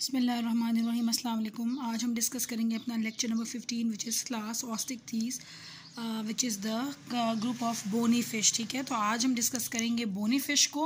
बिस्मिल्लाहिर्रहमानिर्रहीम। अस्सलाम वालेकुम। आज हम डिस्कस करेंगे अपना lecture number 15 which is class Osteichthyes which is the group of bony fish. ठीक है, तो आज हम डिस्कस करेंगे बोनी फ़िश को,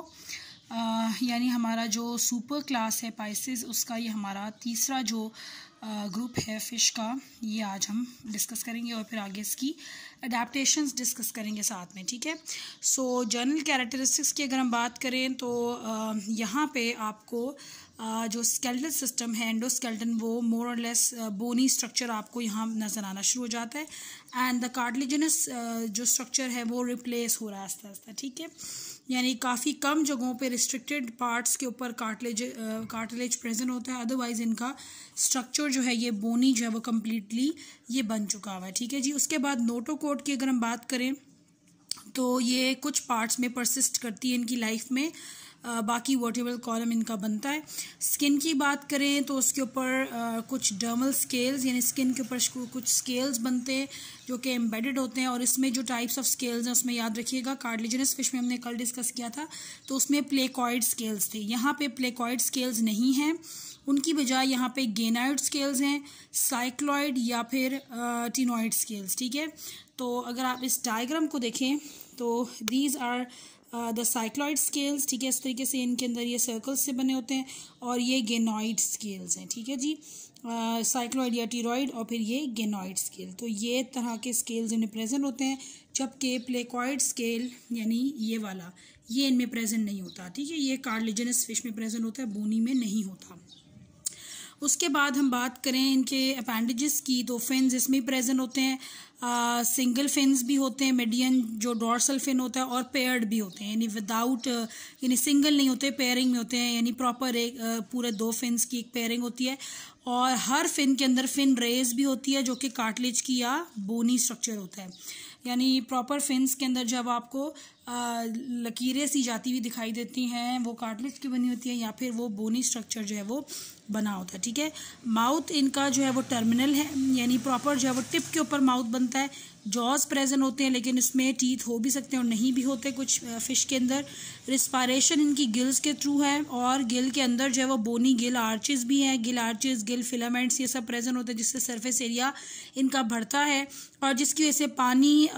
यानी हमारा जो सुपर क्लास है पाइसेस, उसका ये हमारा तीसरा जो ग्रुप है फ़िश का, ये आज हम डिस्कस करेंगे और फिर आगे इसकी अडेप्टेशंस डिस्कस करेंगे साथ में। ठीक है, सो जनरल कैरेक्टरिस्टिक्स की अगर हम बात करें तो यहाँ पे आपको जो स्केलेटल सिस्टम है एंडोस्केलेटन, वो मोर और लेस बोनी स्ट्रक्चर आपको यहाँ नज़र आना शुरू हो जाता है एंड द कार्टिलेजिनस जो स्ट्रक्चर है वो रिप्लेस हो रहा है आस्ते आस्ते। ठीक है, यानी काफ़ी कम जगहों पे रिस्ट्रिक्टेड पार्ट्स के ऊपर कार्टिलेज प्रेजेंट होता है, अदरवाइज इनका स्ट्रक्चर जो है ये बोनी जो है वो कम्प्लीटली ये बन चुका हुआ है। ठीक है जी, उसके बाद नोटोकोड की अगर हम बात करें तो ये कुछ पार्ट्स में परसिस्ट करती है इनकी लाइफ में, बाकी वर्टिब्रल कॉलम इनका बनता है। स्किन की बात करें तो उसके ऊपर कुछ डर्मल स्केल्स, यानी स्किन के ऊपर कुछ स्केल्स बनते हैं जो कि एम्बेडेड होते हैं, और इसमें जो टाइप्स ऑफ स्केल्स हैं उसमें याद रखिएगा कार्टिलेजिनस फिश में हमने कल डिस्कस किया था तो उसमें प्लेकॉइड स्केल्स थे, यहाँ पे प्लेकॉइड स्केल्स नहीं हैं, उनकी बजाय यहाँ पे गेनाइड स्केल्स हैं, साइक्लॉइड या फिर टिनॉइड स्केल्स। ठीक है, तो अगर आप इस डायग्राम को देखें तो these are the cycloid scales. ठीक है, इस तरीके से इनके अंदर ये सर्कल्स से बने होते हैं, और ये गेनॉइड स्केल्स हैं। ठीक है जी, साइक्लॉइड या टिरॉइड और फिर ये गेनॉइड स्केल, तो ये तरह के स्केल्स इनमें प्रेजेंट होते हैं, जबकि प्लेकॉइड स्केल यानी ये वाला ये इनमें प्रेजेंट नहीं होता। ठीक है, ये कार्टिलेजिनस फिश में प्रेजेंट होता है, बोनी में नहीं होता। उसके बाद हम बात करें इनके अपेंडेजेस की तो फिन्स इसमें प्रेजेंट होते हैं, सिंगल फिन्स भी होते हैं, मीडियन जो डॉर्सल फिन होता है, और पेयर्ड भी होते हैं, यानी विदाउट यानी सिंगल नहीं होते, पेयरिंग में होते हैं, यानी प्रॉपर एक पूरे दो फिन्स की एक पेयरिंग होती है, और हर फिन के अंदर फिन रेज भी होती है जो कि कार्टिलेज की या बोनी स्ट्रक्चर होता है। यानी प्रॉपर फिन्स के अंदर जब आपको लकीरें सी जाती हुई दिखाई देती हैं वो कार्टिलेज की बनी होती है, या फिर वो बोनी स्ट्रक्चर जो है वो बना होता है। ठीक है, माउथ इनका जो है वो टर्मिनल है, यानी प्रॉपर जो है वो टिप के ऊपर माउथ बनता है, जॉज प्रेजेंट होते हैं लेकिन इसमें टीथ हो भी सकते हैं और नहीं भी होते कुछ फिश के अंदर। रिस्पायरेशन इनकी गिल्स के थ्रू है, और गिल के अंदर जो है वो बोनी गिल आर्चेस भी हैं, गिल आर्चेस, गिल फिलामेंट्स, ये सब प्रेजेंट होते हैं जिससे सरफेस एरिया इनका बढ़ता है, और जिसकी वजह से पानी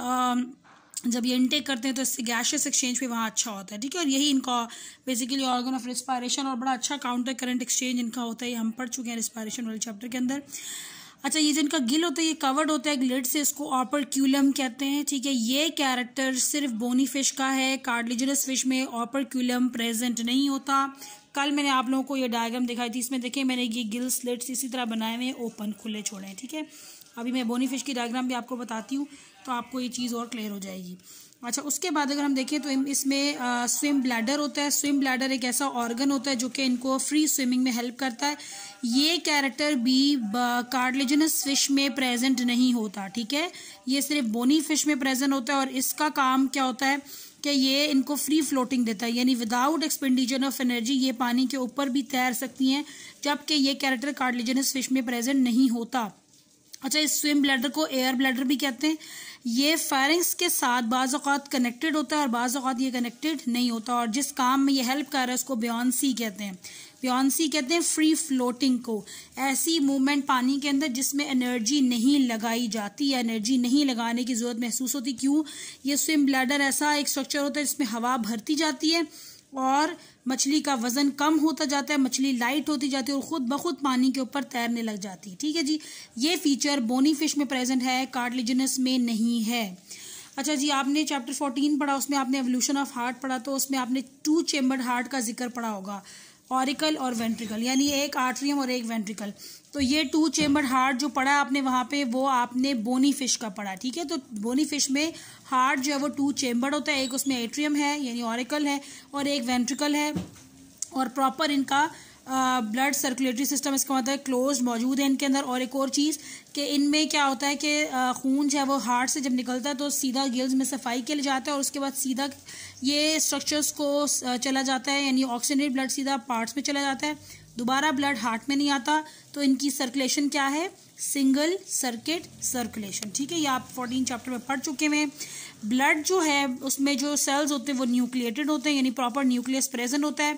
जब ये इनटेक करते हैं तो इससे गैशियस एक्सचेंज भी वहाँ अच्छा होता है। ठीक है, और यही इनका बेसिकली ऑर्गन ऑफ रिस्पायरेशन, और बड़ा अच्छा काउंटर करंट एक्सचेंज इनका होता है, ये हम पढ़ चुके हैं रिस्पायरेशन वाले चैप्टर के अंदर। अच्छा, ये जो इनका गिल होता है ये कवर्ड होता है एक लिड से, इसको ऑपरक्यूलम कहते हैं। ठीक है, ये कैरेक्टर सिर्फ बोनी फिश का है, कार्टिलेजिनस फिश में ऑपरक्यूलम प्रेजेंट नहीं होता। कल मैंने आप लोगों को ये डायग्राम दिखाई थी, इसमें देखें मैंने ये गिल स्लिट्स इसी तरह बनाए हुए ओपन खुले छोड़े हैं। ठीक है, अभी मैं बोनी फिश की डायग्राम भी आपको बताती हूँ तो आपको ये चीज़ और क्लियर हो जाएगी। अच्छा, उसके बाद अगर हम देखें तो इसमें स्विम ब्लैडर होता है। स्विम ब्लैडर एक ऐसा ऑर्गन होता है जो कि इनको फ्री स्विमिंग में हेल्प करता है। ये कैरेक्टर भी कार्टिलेजिनस फिश में प्रेजेंट नहीं होता। ठीक है, ये सिर्फ बोनी फिश में प्रेजेंट होता है, और इसका काम क्या होता है कि ये इनको फ्री फ्लोटिंग देता है, यानी विदाउट एक्सपेंडिचर ऑफ एनर्जी ये पानी के ऊपर भी तैर सकती हैं, जबकि ये कैरेक्टर कार्टिलेजिनस फिश में प्रेजेंट नहीं होता। अच्छा, इस स्विम ब्लैडर को एयर ब्लैडर भी कहते हैं। ये फेरिंग्स के साथ बाज़ औक़ात कनेक्टेड होता है और बाज़ औक़ात ये कनेक्टेड नहीं होता, और जिस काम में ये हेल्प कर रहा है उसको ब्योंसी कहते हैं। ब्योंसी कहते हैं फ्री फ्लोटिंग को, ऐसी मूवमेंट पानी के अंदर जिसमें एनर्जी नहीं लगाई जाती या एनर्जी नहीं लगाने की ज़रूरत महसूस होती। क्यों? ये स्विम ब्लैडर ऐसा एक स्ट्रक्चर होता है जिसमें हवा भरती जाती है और मछली का वजन कम होता जाता है, मछली लाइट होती जाती है और खुद ब खुद पानी के ऊपर तैरने लग जाती है। ठीक है जी, ये फीचर बोनी फिश में प्रेजेंट है, कार्टिलेजिनस में नहीं है। अच्छा जी, आपने चैप्टर 14 पढ़ा, उसमें आपने एवोल्यूशन ऑफ हार्ट पढ़ा, तो उसमें आपने 2 चेम्बर्ड हार्ट का जिक्र पढ़ा होगा, ऑरिकल और वेंट्रिकल, यानी एक आर्ट्रियम और एक वेंट्रिकल। तो ये 2 चेम्बर्ड हार्ट जो पढ़ा आपने वहाँ पे, वो आपने बोनी फिश का पढ़ा। ठीक है, तो बोनी फिश में हार्ट जो है वो 2 चेम्बर्ड होता है, एक उसमें एट्रियम है यानी ऑरिकल है, और एक वेंट्रिकल है, और प्रॉपर इनका ब्लड सर्कुलेटरी सिस्टम इसका मतलब है क्लोज मौजूद है इनके अंदर। और एक और चीज़ कि इनमें क्या होता है कि खून जो है वो हार्ट से जब निकलता है तो सीधा गिल्स में सफाई के लिए जाता है, और उसके बाद सीधा ये स्ट्रक्चर्स को चला जाता है, यानी ऑक्सीजनेटेड ब्लड सीधा पार्ट्स में चला जाता है, दोबारा ब्लड हार्ट में नहीं आता। तो इनकी सर्कुलेशन क्या है? Single circuit circulation. ठीक है, ये आप 14 चैप्टर में पढ़ चुके हैं। ब्लड जो है उसमें जो सेल्स होते हैं वो न्यूक्लिएटेड होते हैं, यानी प्रॉपर न्यूक्लियस प्रेजेंट होता है।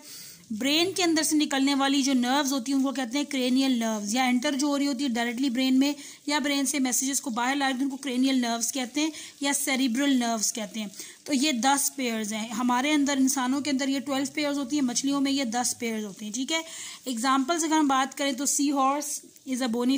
ब्रेन के अंदर से निकलने वाली जो नर्व्स होती हैं उनको कहते हैं क्रेनियल नर्व्स, या एंटर जो हो रही होती है डायरेक्टली ब्रेन में या ब्रेन से मैसेजेस को बाहर ला रही है उनको क्रेनियल नर्व्स कहते हैं या सेरिब्रल नर्व्स कहते हैं। तो ये 10 पेयर्स हैं। हमारे अंदर इंसानों के अंदर ये 12 पेयर्स होती हैं, मछलियों में ये 10 पेयर्स होती हैं। ठीक है, एग्जाम्पल्स अगर हम बात करें तो sea horse is a bony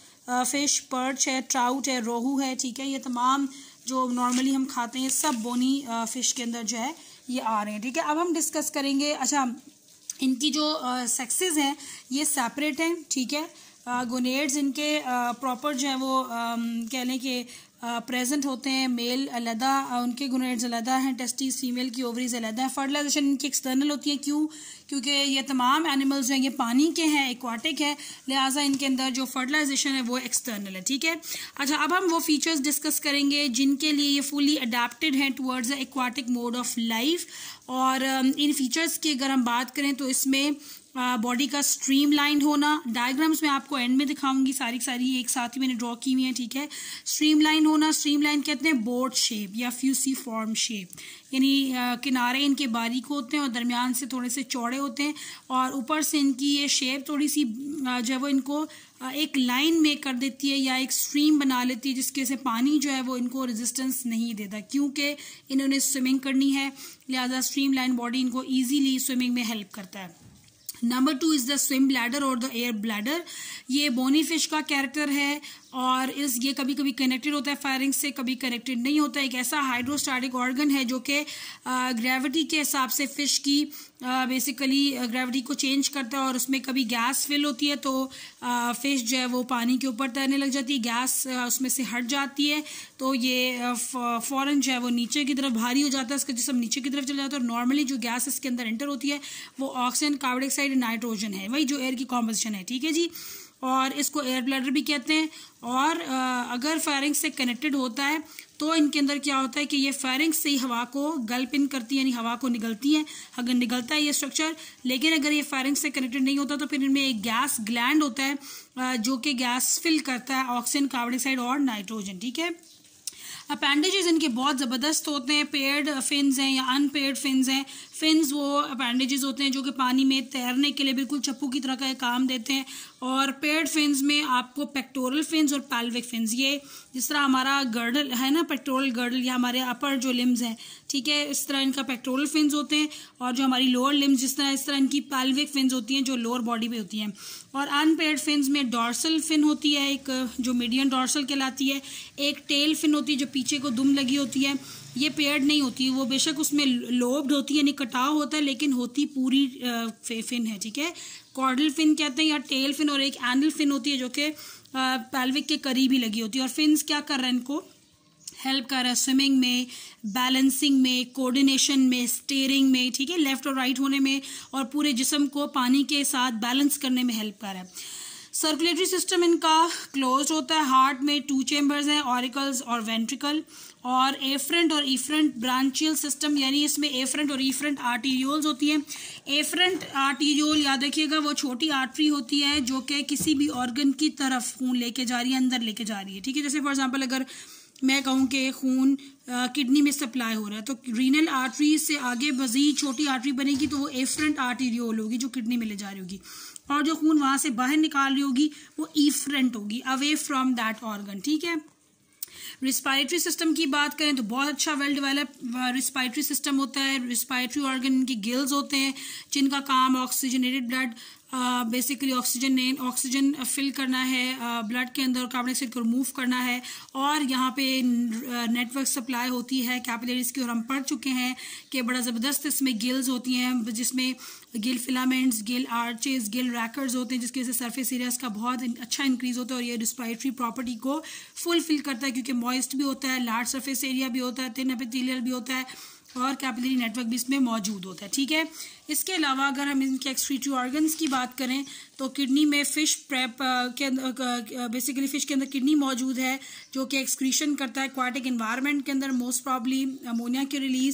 fish, perch है, ट्राउट है, रोहू है। ठीक है, ये तमाम जो नॉर्मली हम खाते हैं सब बोनी फिश के अंदर जो है ये आ रहे हैं। ठीक है, अब हम डिस्कस करेंगे, अच्छा इनकी जो सेक्सेस हैं ये सेपरेट हैं। ठीक है, गोनेड्स इनके प्रॉपर जो है वो कह लें कि प्रेजेंट होते हैं। मेल अलहदा, उनके गोनेड्स अलहदा हैं, टेस्टिस फीमेल की ओवरीज अलहदा है। फर्टिलाइजेशन इनकी एक्सटर्नल होती है, क्यों? क्योंकि ये तमाम एनिमल्स जो हैं ये पानी के हैं, एक्वाटिक है, लिहाजा इनके अंदर जो फर्टिलाइजेशन है वो एक्सटर्नल है। ठीक है, अच्छा अब हम वो फीचर्स डिस्कस करेंगे जिनके लिए ये फुली अडेप्टेड हैं towards the aquatic mode of life. और इन फीचर्स की अगर हम बात करें तो इसमें बॉडी का स्ट्रीमलाइन होना, डायग्राम्स मैं आपको एंड में दिखाऊंगी, सारी एक साथ ही मैंने ड्रॉ की हुई है। ठीक है, स्ट्रीमलाइन होना, स्ट्रीमलाइन कहते हैं बोट शेप या फ्यूसीफॉर्म शेप, यानी किनारे इनके बारीक होते हैं और दरमियान से थोड़े से चौड़े होते हैं और ऊपर से इनकी ये शेप थोड़ी सी जो है वो इनको एक लाइन में कर देती है या एक स्ट्रीम बना लेती है, जिसके से पानी जो है वो इनको रेजिस्टेंस नहीं देता, क्योंकि इन्होंने स्विमिंग करनी है, लिहाजा स्ट्रीमलाइन बॉडी इनको ईजीली स्विमिंग में हेल्प करता है। Number 2 is the swim bladder और द एयर ब्लैडर। ये बोनी फिश का कैरेक्टर है और ये कभी कभी कनेक्टेड होता है फायरिंग से, कभी कनेक्टेड नहीं होता है। एक ऐसा हाइड्रोस्टैटिक ऑर्गन है जो कि ग्रेविटी के हिसाब से फिश की बेसिकली ग्रेविटी को चेंज करता है और उसमें कभी गैस फिल होती है तो फिश जो है वो पानी के ऊपर तैरने लग जाती है, गैस उसमें से हट जाती है तो ये फ़ौरन जो है वो नीचे की तरफ भारी हो जाता है, इसका जिस्म नीचे की तरफ चला जाता है। और नॉर्मली जो गैस इसके अंदर एंटर होती है वो ऑक्सीजन, कार्बन डाइऑक्साइड, नाइट्रोजन है, वही जो एयर की कॉम्पोजिशन है। ठीक है जी, और इसको एयर ब्लैडर भी कहते हैं। और अगर फायरिंग से कनेक्टेड होता है तो इनके अंदर क्या होता है कि ये फायरिंग से ही हवा को गल्प इन करती है, यानी हवा को निगलती है, अगर निगलता है ये स्ट्रक्चर। लेकिन अगर ये फायरिंग से कनेक्टेड नहीं होता तो फिर इनमें एक गैस ग्लैंड होता है जो कि गैस फिल करता है ऑक्सीजन, कार्बन डाइऑक्साइड और नाइट्रोजन। ठीक है, अपेंडेजेस इनके बहुत ज़बरदस्त होते हैं, पेयर्ड फिन्स हैं या अनपेयर्ड फिन्स हैं। फिन्स वो अपेंडेजेस होते हैं जो कि पानी में तैरने के लिए बिल्कुल चप्पू की तरह का काम देते हैं। और पेयर्ड फिन्स में आपको पेक्टोरल फिन्स और पैल्विक फिन्स, ये जिस तरह हमारा गर्डल है ना, पेक्टोरल गर्डल या हमारे अपर जो लिम्स हैं, ठीक है, इस तरह इनका पेक्टोरल फिन्स होते हैं। और जो हमारी लोअर लिम्स जिस तरह, इस तरह इनकी पैल्विक फिन्स होती हैं जो लोअर बॉडी पे होती हैं। और अनपेयर्ड फिन्स में डॉर्सल फिन होती है एक जो मीडियन डॉर्सल कहलाती है, एक टेल फिन होती है जो पीछे को दुम लगी होती है, ये पेयर्ड नहीं होती है, वो बेशक उसमें लोब्ड होती है यानी कटाव होता है लेकिन होती पूरी फिन है। ठीक है, कॉर्डल फिन कहते हैं या टेल फिन, और एक एनल फिन होती है जो कि पैल्विक के करीब ही लगी होती है। और फिन्स क्या कर रहे हैं, इनको हेल्प कर रहा है स्विमिंग में, बैलेंसिंग में, कोऑर्डिनेशन में, स्टीयरिंग में, ठीक है, लेफ्ट और राइट होने में, और पूरे जिस्म को पानी के साथ बैलेंस करने में हेल्प कर रहा है। सर्कुलेटरी सिस्टम इनका क्लोज होता है, हार्ट में 2 चेम्बर्स हैं, ऑरिकल्स और वेंट्रिकल। और एफरेंट और इफरेंट ब्रांचियल सिस्टम, यानी इसमें एफरेंट और इफरेंट आर्टीरियोल्स होती हैं। एफरेंट आर्टीरियोल याद रखिएगा वो छोटी आर्टरी होती है जो कि किसी भी ऑर्गन की तरफ खून लेके जा रही है, अंदर लेके जा रही है। ठीक है, जैसे फॉर एग्जांपल अगर मैं कहूँ कि खून किडनी में सप्लाई हो रहा है तो रीनल आर्टरी से आगे मजीद छोटी आर्टरी बनेगी तो वो एफरेंट आर्टीरियोल होगी जो किडनी में ले जा रही होगी, और जो खून वहाँ से बाहर निकाल रही होगी वो इफरेंट होगी, अवे फ्रॉम दैट ऑर्गन। ठीक है, रिस्पायरेटरी सिस्टम की बात करें तो बहुत अच्छा वेल डेवलप रिस्पायरेटरी सिस्टम होता है। रिस्पायरेटरी ऑर्गन इनके गिल्स होते हैं जिनका काम oxygenated blood basically oxygen fill करना है ब्लड के अंदर, कार्बन डाइऑक्साइड को रिमूव करना है। और यहाँ पे नेटवर्क सप्लाई होती है कैपिलरीज की, और हम पढ़ चुके हैं कि बड़ा ज़बरदस्त इसमें गिल्स होती हैं जिसमें gill filaments, gill arches, gill rakers होते हैं जिसकी वजह से सरफेस एरियाज का बहुत अच्छा इंक्रीज होता है और ये रिस्पायरेटरी प्रॉपर्टी को फुलफिल करता है क्योंकि मॉइस्ट भी होता है, लार्ज सरफेस एरिया भी होता है, थिन एपिथेलियल भी होता है और कैपिलरी नेटवर्क भी इसमें मौजूद होता है। ठीक है, इसके अलावा अगर हम इनके एक्सक्रीटरी ऑर्गन्स की बात करें तो किडनी में फिश प्रेप के अंदर बेसिकली फिश के अंदर किडनी मौजूद है जो कि एक्सक्रीशन करता है एक्वाटिक एनवायरनमेंट के अंदर, मोस्ट प्रॉब्ली अमोनिया की रिलीज।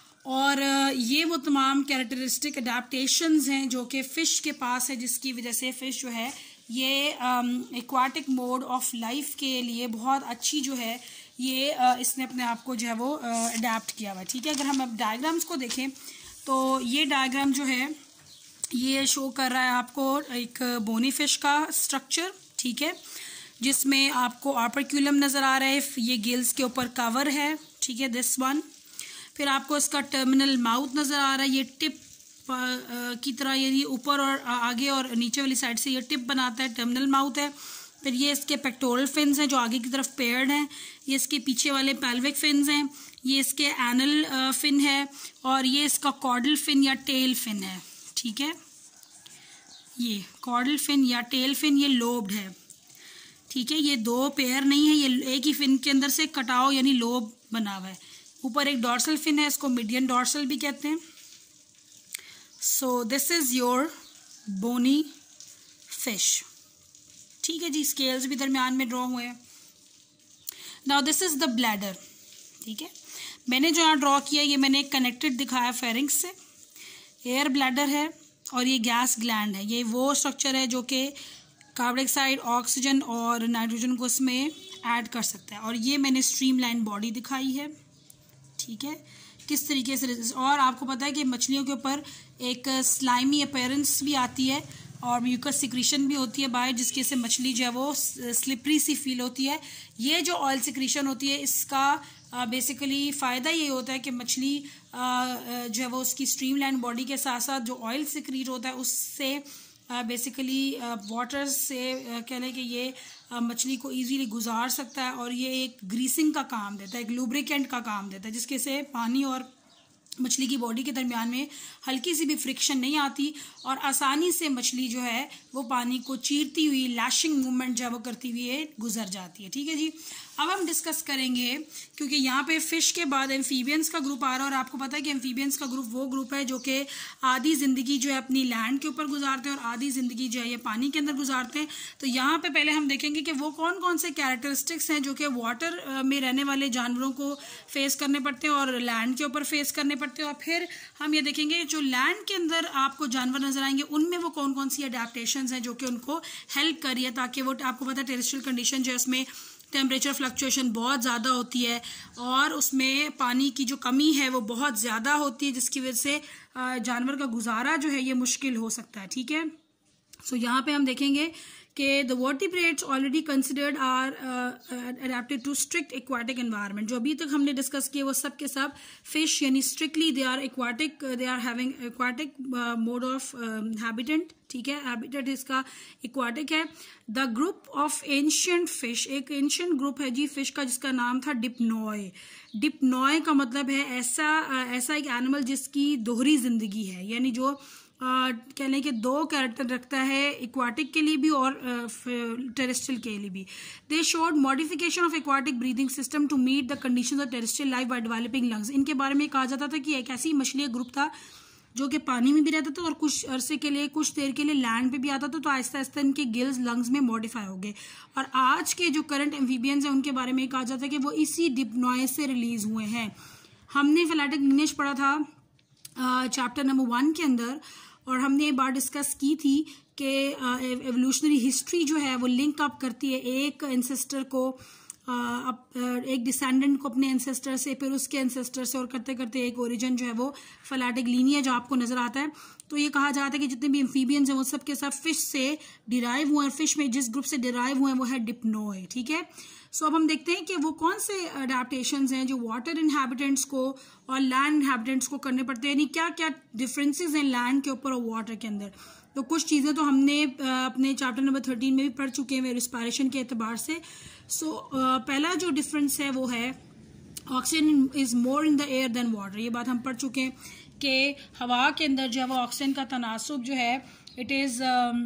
और ये वो तमाम कैरेक्टरिस्टिक अडेप्टेशंस हैं जो कि फ़िश के पास है जिसकी वजह से फ़िश जो है ये एक्वाटिक मोड ऑफ लाइफ के लिए बहुत अच्छी जो है ये इसने अपने आप को जो है वो अडेप्ट किया हुआ है। ठीक है, अगर हम अब डायग्राम्स को देखें तो ये डायग्राम जो है ये शो कर रहा है आपको एक बोनी फिश का स्ट्रक्चर, ठीक है, जिसमें आपको ऑपर्क्यूलम नज़र आ रहा है, ये गिल्स के ऊपर कवर है, ठीक है, दिस वन। फिर आपको इसका टर्मिनल माउथ नज़र आ रहा है, ये टिप की तरह, यानी ऊपर और आगे और नीचे वाली साइड से ये टिप बनाता है, टर्मिनल माउथ है। फिर ये इसके पेक्टोरल फिन्स हैं जो आगे की तरफ पेयर्ड हैं, ये इसके पीछे वाले पेल्विक फिन्स हैं, ये इसके एनल फिन है, और ये इसका कॉर्डल फिन या टेल फिन है, ठीक है, ये कॉर्डल फिन या टेल फिन ये लोब्ड है, ठीक है, ये दो पेयर नहीं है, ये एक ही फिन के अंदर से कटाव यानी लोब बना हुआ है। ऊपर एक डॉर्सल फिन है, इसको मीडियन डॉर्सल भी कहते हैं। So this is your bony fish, ठीक है जी। स्केल्स भी दरमियान में ड्रॉ हुए हैं। Now this is the bladder, ठीक है, मैंने जो यहाँ ड्रॉ किया ये मैंने कनेक्टेड दिखाया फेरिंक्स से, एयर ब्लैडर है और ये गैस ग्लैंड है। ये वो स्ट्रक्चर है जो कि कार्बन डाइऑक्साइड, ऑक्सीजन और नाइट्रोजन को इसमें ऐड कर सकता है, और ये मैंने स्ट्रीमलाइन बॉडी दिखाई है, ठीक है, किस तरीके से। और आपको पता है कि मछलियों के ऊपर एक स्लाइमी अपीयरेंस भी आती है और म्यूकस सिक्रीशन भी होती है बाहर, जिसके से मछली जो है वो स्लिपरी सी फील होती है। ये जो ऑयल सिक्रीशन होती है इसका बेसिकली फ़ायदा ये होता है कि मछली जो है वो उसकी स्ट्रीमलाइन बॉडी के साथ साथ जो ऑयल सिक्रीट होता है उससे बेसिकली वाटर से कह लें कि ये मछली को इजीली गुजार सकता है, और ये एक ग्रीसिंग का काम देता है, एक लुब्रिकेंट का काम देता है, जिसके से पानी और मछली की बॉडी के दरमियान में हल्की सी भी फ्रिक्शन नहीं आती और आसानी से मछली जो है वो पानी को चीरती हुई लैशिंग मूवमेंट जो है वो करती हुई गुजर जाती है, ठीक है जी। अब हम डिस्कस करेंगे, क्योंकि यहाँ पे फ़िश के बाद एम्फीबियंस का ग्रुप आ रहा है, और आपको पता है कि एम्फीबियंस का ग्रुप वो ग्रुप है जो कि आधी ज़िंदगी जो है अपनी लैंड के ऊपर गुजारते हैं और आधी ज़िंदगी जो है ये पानी के अंदर गुजारते हैं। तो यहाँ पे पहले हम देखेंगे कि वो कौन कौन से कैरेक्टरिस्टिक्स हैं जो कि वाटर में रहने वाले जानवरों को फेस करने पड़ते हैं और लैंड के ऊपर फेस करने पड़ते हैं, और फिर हम ये देखेंगे जो लैंड के अंदर आपको जानवर नजर आएंगे उनमें वो कौन कौन सी अडेप्टेशंस हैं जो कि उनको हेल्प करी है, ताकि वो, आपको पता है टेरेस्ट्रियल कंडीशन जो है उसमें टेम्परेचर फ्लक्चुएशन बहुत ज़्यादा होती है और उसमें पानी की जो कमी है वो बहुत ज़्यादा होती है, जिसकी वजह से जानवर का गुजारा जो है ये मुश्किल हो सकता है, ठीक है। सो यहाँ पे हम देखेंगे कि the vertebrates already considered are adapted to strict aquatic environment. जो अभी तक हमने डिस्कस किए वो सब के सब फिश यानी strictly they are aquatic, they are having aquatic mode of habitant, ठीक है, हैबिटेट इसका एक्वाटिक है। The group of ancient fish, एक एंशियंट ग्रुप है जी फिश का जिसका नाम था डिप्नॉय। डिप्नॉय का मतलब है ऐसा एक एनिमल जिसकी दोहरी जिंदगी है, यानी जो कह लें कि दो कैरेक्टर रखता है, एक्वाटिक के लिए भी और टेरेस्ट्रियल के लिए भी। They showed modification of aquatic breathing system to meet the conditions of terrestrial life by developing lungs. इनके बारे में कहा जाता था कि एक ऐसी मछली ग्रुप था जो कि पानी में भी रहता था और कुछ अरसे के लिए, कुछ देर के लिए लैंड पे भी आता था, तो आहिस्ता आहिस्ता इनके गिल्स लंग्स में मॉडिफाई हो गए। और आज के जो करंट एम्फीबियंस हैं उनके बारे में कहा जाता है कि वो इसी डिप्नॉय से रिलीज हुए हैं। हमने फिलेटिक लिनेज पढ़ा था चैप्टर नंबर 1 के अंदर, और हमने ये बात डिस्कस की थी कि एवोल्यूशनरी हिस्ट्री जो है वो लिंक अप करती है एक एंसेस्टर को, एक डिसेंडेंट को अपने एंसेस्टर से, फिर उसके एंसेस्टर से, और करते करते एक ओरिजिन जो है वो फिलेटिक लीनिएज आपको नजर आता है। तो ये कहा जाता है कि जितने भी एम्फीबियंस हैं वो सब के सब फिश से डिराइव हुए हैं। फिश में जिस ग्रुप से डिराइव हुए हैं वो है डिप्नॉय, ठीक है। सो अब हम देखते हैं कि वो कौन से अडेप्टेशंस हैं जो वाटर इनहैबिटेंट्स को और लैंड इनहैबिटेंट्स को करने पड़ते हैं, यानी क्या क्या डिफरेंसेस हैं लैंड के ऊपर और वाटर के अंदर। तो कुछ चीज़ें तो हमने अपने चैप्टर नंबर 13 में भी पढ़ चुके हैं रिस्पायरेशन के एतबार से। सो पहला जो डिफरेंस है वो है oxygen is more in the air than water. ये बात हम पढ़ चुके हैं कि हवा के अंदर जो है वो ऑक्सीजन का तनासुब जो है इट इज़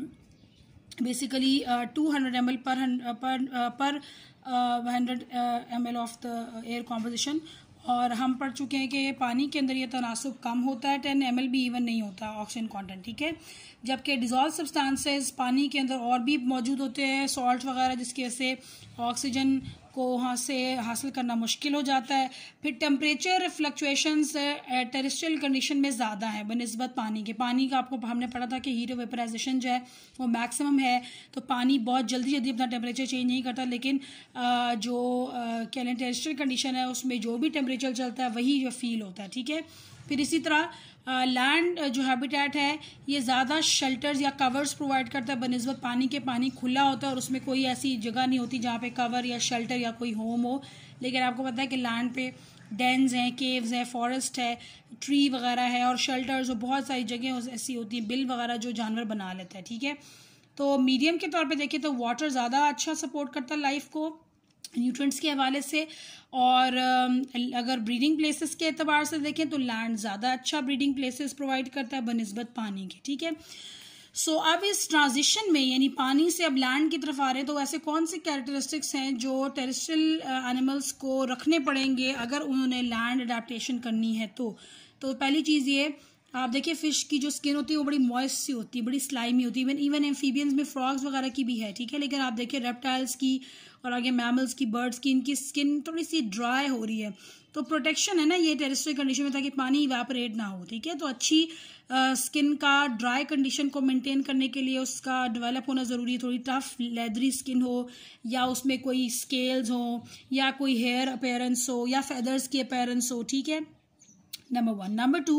बेसिकली 200 ml पर 100 ml of the air composition, और हम पढ़ चुके हैं कि पानी के अंदर ये तनासुब कम होता है, 10 ml भी इवन नहीं होता ऑक्सीजन कंटेंट, ठीक है। जबकि डिजॉल्व सब्सटेंसेस पानी के अंदर और भी मौजूद होते हैं, सॉल्ट वगैरह, जिसकी वजह से ऑक्सीजन को वहाँ से हासिल करना मुश्किल हो जाता है। फिर टेम्परेचर फ्लक्चुएशंस टेरेस्ट्रियल कंडीशन में ज़्यादा है बनिस्बत पानी के। पानी का आपको हमने पढ़ा था कि हीट ऑफ वेपराइजेशन जो है वो मैक्सिमम है, तो पानी बहुत जल्दी जल्दी अपना टेम्परेचर चेंज नहीं करता, लेकिन जो कह लें टेरेस्ट्रियल कंडीशन है उसमें जो भी टेम्परेचर चलता है वही जो फील होता है, ठीक है। फिर इसी तरह लैंड जो हैबिटेट है ये ज़्यादा शेल्टर्स या कवर्स प्रोवाइड करता है बनिस्बत पानी के। पानी खुला होता है और उसमें कोई ऐसी जगह नहीं होती जहाँ पे कवर या शेल्टर या कोई होम हो। लेकिन आपको पता है कि लैंड पे डेन्स हैं, केव्स हैं, फॉरेस्ट है, ट्री वगैरह है और शेल्टर्स और बहुत सारी जगह ऐसी होती हैं, बिल वगैरह जो जानवर बना लेता है, ठीक है। तो मीडियम के तौर पे देखें तो वाटर ज़्यादा अच्छा सपोर्ट करता है लाइफ को न्यूट्रिएंट्स के हवाले से। और अगर ब्रीडिंग प्लेसेस के एतबार से देखें तो लैंड ज़्यादा अच्छा ब्रीडिंग प्लेसेस प्रोवाइड करता है बनिस्बत पानी के, ठीक है। सो अब इस ट्रांजिशन में यानी पानी से अब लैंड की तरफ आ रहे हैं, तो ऐसे कौन से कैरेक्टरिस्टिक्स हैं जो टेरेस्ट्रियल एनिमल्स को रखने पड़ेंगे अगर उन्होंने लैंड अडेप्टेशन करनी है। तो पहली चीज़ ये, आप देखिए फिश की जो स्किन होती है वो बड़ी मॉइस्ट सी होती है, बड़ी स्लाइमी होती है। इवन एम्फीबियंस में फ्रॉग्स वगैरह की भी है, ठीक है। लेकिन आप देखिए रेप्टाइल्स की और आगे मैमल्स की, बर्ड्स की, इनकी स्किन थोड़ी सी ड्राई हो रही है। तो प्रोटेक्शन है ना ये टेरेस्ट्रियल कंडीशन में, ताकि पानी इवेपोरेट ना हो, ठीक है। तो अच्छी स्किन का ड्राई कंडीशन को मेंटेन करने के लिए उसका डेवलप होना ज़रूरी है। थोड़ी टफ लेदरी स्किन हो या उसमें कोई स्केल्स हो या कोई हेयर अपीयरेंस हो या फेदर्स की अपीयरेंस हो, ठीक है, नंबर 1। नंबर 2,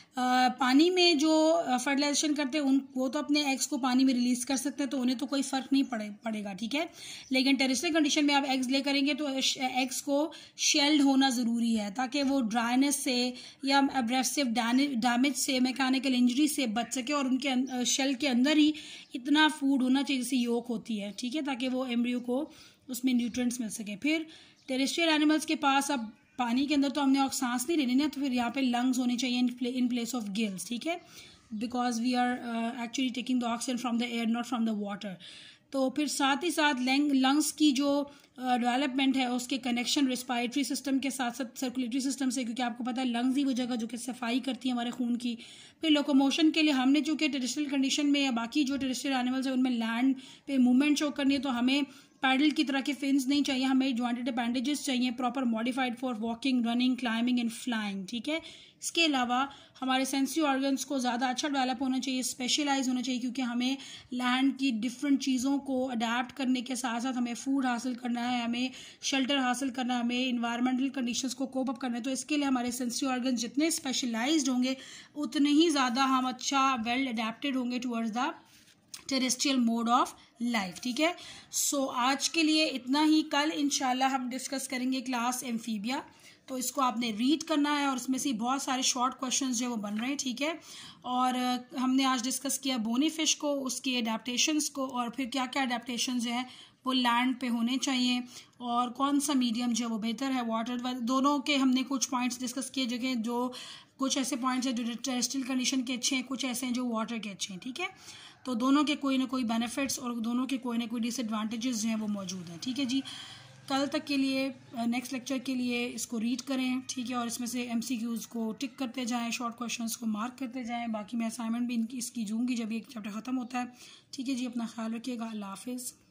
पानी में जो फर्टिलाइजेशन करते हैं वो तो अपने एग्स को पानी में रिलीज कर सकते हैं, तो उन्हें तो कोई फर्क नहीं पड़ेगा, ठीक है। लेकिन टेरेस्ट्रियल कंडीशन में आप एग्स ले करेंगे तो एग्स को शेल्ड होना ज़रूरी है ताकि वो ड्राइनेस से या एब्रेसिव डैमेज से, मैकेनिकल इंजरी से बच सके और उनके शेल के अंदर ही इतना फूड होना चाहिए जैसे योक होती है, ठीक है, ताकि वो एम्ब्रियो को उसमें न्यूट्रिएंट्स मिल सके। फिर टेरेस्ट्रियल एनिमल्स के पास अब पानी के अंदर तो हमने और सांस नहीं लेनी ना, तो फिर यहाँ पे लंग्स होने चाहिए इन प्लेस ऑफ गिल्स, ठीक है, because we are actually taking the oxygen from the air not from the water. तो फिर साथ ही साथ लंग्स की जो डेवलपमेंट है उसके कनेक्शन रेस्पिरेटरी सिस्टम के साथ साथ सर्कुलेटरी सिस्टम से, क्योंकि आपको पता है लंग्स ही वो जगह जो कि सफाई करती है हमारे खून की। फिर लोकोमोशन के लिए हमने चूँकि टेरेस्ट्रियल कंडीशन में या बाकी जो टेरेस्ट्रियल एनिमल्स है उनमें लैंड पे मूवमेंट शो करनी है, तो हमें पैडल की तरह के फिन्स नहीं चाहिए, हमें जॉइंटेड अपेंडेजेस चाहिए proper modified for walking, running, climbing and flying, ठीक है। इसके अलावा हमारे सेंसरी ऑर्गन्स को ज़्यादा अच्छा डेवलप होना चाहिए, स्पेशलाइज होना चाहिए, क्योंकि हमें लैंड की डिफरेंट चीज़ों को अडेप्ट करने के साथ साथ हमें फूड हासिल करना है, हमें शेल्टर हासिल करना है, हमें इन्वायरमेंटल कंडीशंस को कोप अप करना है। तो इसके लिए हमारे सेंसरी ऑर्गन्स जितने स्पेशलाइज्ड होंगे उतने ही ज़्यादा हम अच्छा वेल अडेप्टेड होंगे towards the terrestrial mode of life, ठीक है। सो आज के लिए इतना ही। कल इंशाल्लाह हम डिस्कस करेंगे क्लास एम्फीबिया, तो इसको आपने रीड करना है और उसमें से बहुत सारे शॉर्ट क्वेश्चंस जो वो बन रहे हैं, ठीक है। और हमने आज डिस्कस किया बोनी फिश को, उसके अडेप्टेशंस को, और फिर क्या क्या अडेप्टेशंस जो है वो लैंड पे होने चाहिए और कौन सा मीडियम जो है वो बेहतर है, वाटर। दोनों के हमने कुछ पॉइंट्स डिस्कस किए, जगह जो कुछ ऐसे पॉइंट्स हैं जो टेरेस्ट्रियल कंडीशन के अच्छे हैं, कुछ ऐसे हैं जो वाटर के अच्छे हैं, ठीक है। तो दोनों के कोई ना कोई बेनिफिट्स और दोनों के कोई ना कोई डिसएडवांटेजेस जो हैं वो मौजूद हैं, ठीक है जी। कल तक के लिए, नेक्स्ट लेक्चर के लिए इसको रीड करें, ठीक है, और इसमें से MCQs को टिक करते जाएं, शॉर्ट क्वेश्चंस को मार्क करते जाएं। बाकी मैं असाइनमेंट भी इसकी दूंगी जब ये चैप्टर ख़त्म होता है, ठीक है जी। अपना ख्याल रखिएगा, अल्लाह हाफिज़।